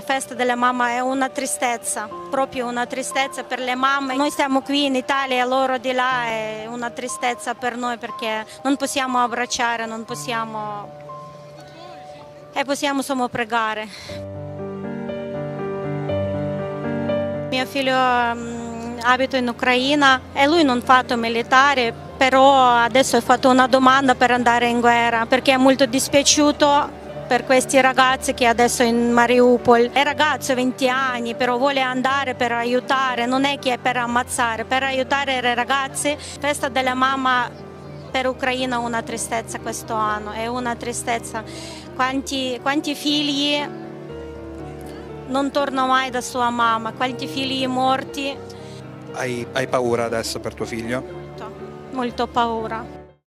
festa della mamma è una tristezza, proprio una tristezza per le mamme. Noi stiamo qui in Italia, loro di là, è una tristezza per noi perché non possiamo abbracciare, non possiamo, e possiamo solo pregare. Mio figlio abita in Ucraina e lui non ha fatto militare, però adesso ha fatto una domanda per andare in guerra perché è molto dispiaciuto per questi ragazzi che adesso è in Mariupol. È ragazzo, 20 anni, però vuole andare per aiutare, non è che è per ammazzare, per aiutare i ragazzi. Festa della mamma per Ucraina è una tristezza questo anno, è una tristezza. Quanti figli non tornano mai da sua mamma, quanti figli morti. Hai paura adesso per tuo figlio? Molto paura.